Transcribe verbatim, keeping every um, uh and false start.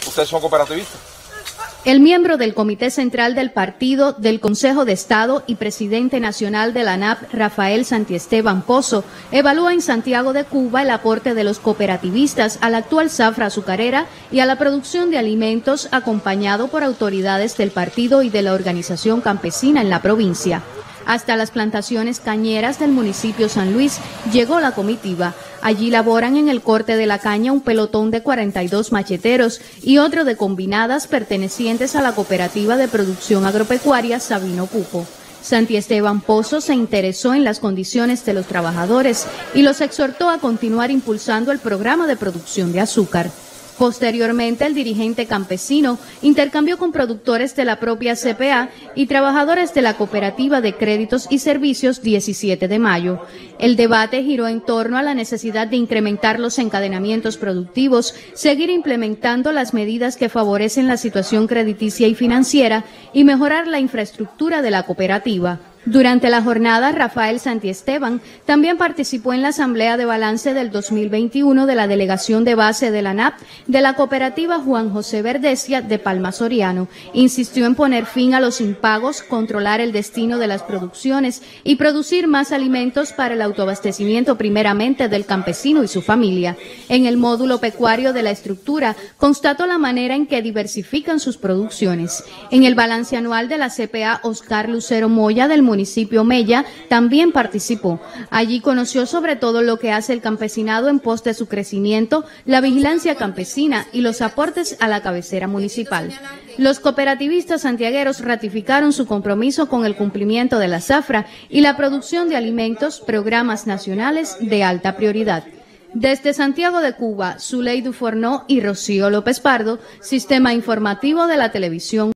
¿Ustedes son cooperativistas? El miembro del Comité Central del Partido, del Consejo de Estado y presidente nacional de la A N A P, Rafael Santiesteban Pozo, evalúa en Santiago de Cuba el aporte de los cooperativistas a la actual zafra azucarera y a la producción de alimentos, acompañado por autoridades del partido y de la organización campesina en la provincia. Hasta las plantaciones cañeras del municipio San Luis llegó la comitiva. Allí laboran en el corte de la caña un pelotón de cuarenta y dos macheteros y otro de combinadas pertenecientes a la cooperativa de producción agropecuaria Sabino Cuco. Santiesteban Pozo se interesó en las condiciones de los trabajadores y los exhortó a continuar impulsando el programa de producción de azúcar. Posteriormente, el dirigente campesino intercambió con productores de la propia C P A y trabajadores de la Cooperativa de Créditos y Servicios diecisiete de mayo. El debate giró en torno a la necesidad de incrementar los encadenamientos productivos, seguir implementando las medidas que favorecen la situación crediticia y financiera y mejorar la infraestructura de la cooperativa. Durante la jornada, Rafael Santiesteban también participó en la Asamblea de Balance del dos mil veintiuno de la Delegación de Base de la A N A P de la Cooperativa Juan José Verdesia de Palma Soriano. Insistió en poner fin a los impagos, controlar el destino de las producciones y producir más alimentos para el autoabastecimiento primeramente del campesino y su familia. En el módulo pecuario de la estructura constató la manera en que diversifican sus producciones. En el balance anual de la C P A, Oscar Lucero Moya del municipio Mella también participó. Allí conoció sobre todo lo que hace el campesinado en pos de su crecimiento, la vigilancia campesina y los aportes a la cabecera municipal. Los cooperativistas santiagueros ratificaron su compromiso con el cumplimiento de la zafra y la producción de alimentos, programas nacionales de alta prioridad. Desde Santiago de Cuba, Zuley Dufornó y Rocío López Pardo, Sistema Informativo de la Televisión.